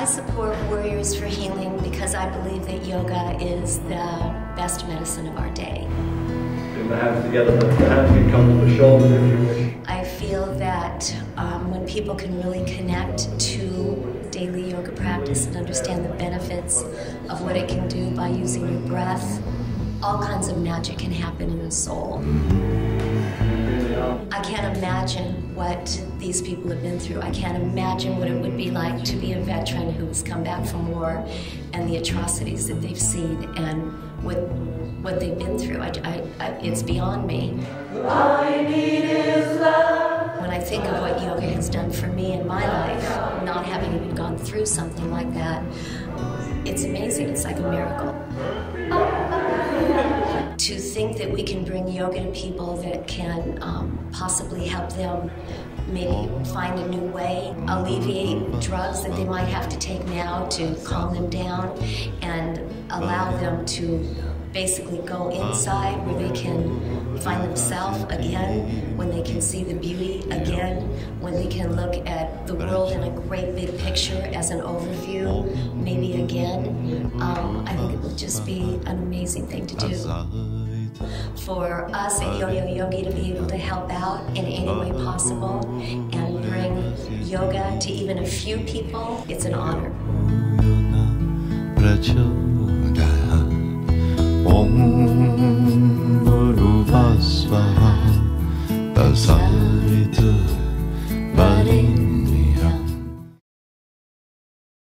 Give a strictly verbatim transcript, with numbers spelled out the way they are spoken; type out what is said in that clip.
I support Warriors for Healing because I believe that yoga is the best medicine of our day. Bring the hands together, the hands can come to the shoulders if you wish. I feel that um, when people can really connect to daily yoga practice and understand the benefits of what it can do by using your breath, all kinds of magic can happen in the soul. I can't imagine what these people have been through. I can't imagine what it would be like to be a veteran who has come back from war and the atrocities that they've seen and what, what they've been through. I, I, I, it's beyond me. All you need is love. When I think of what yoga has done for me in my life, not having even gone through something like that, it's amazing. It's like a miracle. To think that we can bring yoga to people that can um, possibly help them maybe find a new way, alleviate drugs that they might have to take now to calm them down, and allow them to basically go inside where they can find themselves again, when they can see the beauty again, when they can look at the world in a great big picture as an overview, maybe again. Um, I think it would just be an amazing thing to do. For us at Yo-Yo Yogi to be able to help out in any way possible and bring yoga to even a few people, it's an honor.